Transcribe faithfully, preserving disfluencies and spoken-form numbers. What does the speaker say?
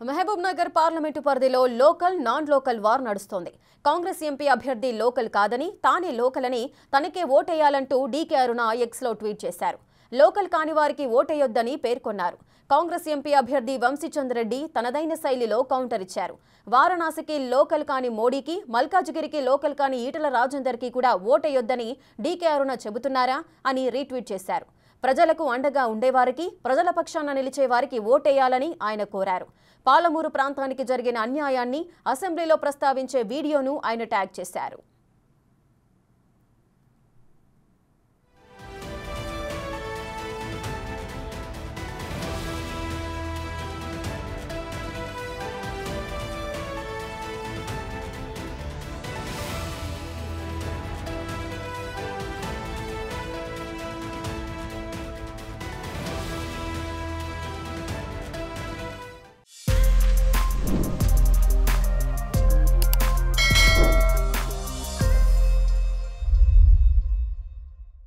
Mahabub Nagar parliament పరిధిలో local non local war నడుస్తోంది. Congress MP అభ్యర్థి లోకల్ కాదని తానే లోకల్ అని తనకే ఓటేయాలంటూ డీకే అరుణ ఎక్స్ లో ట్వీట్ చేశారు. లోకల్ కాని వారికి ఓటేయొద్దని పేర్కొన్నారు. కాంగ్రెస్ ఎంపీ అభ్యర్థి వంశీచంద్ రెడ్డి తనదైన శైలిలో కౌంటర్ ఇచ్చారు. వారణాసికి లోకల్ కాని మోడీకి, మల్కాజ్గిరికి లోకల్ కాని ఈటల రాజేందర్కి కూడా ఓటేయొద్దని డీకే అరుణ చెబుతున్నారా అని రీట్వీట్ చేశారు. ప్రజలకు అండగా ఉండేవారికి, ప్రజల పక్షాన నిలిచే వారికి ఓటేయాలని ఆయన కోరారు. పాలమూరు ప్రాంతానికి జరిగిన అన్యాయాన్ని అసెంబ్లీలో ప్రస్తావించే వీడియోను ఆయన ట్యాగ్ చేశారు.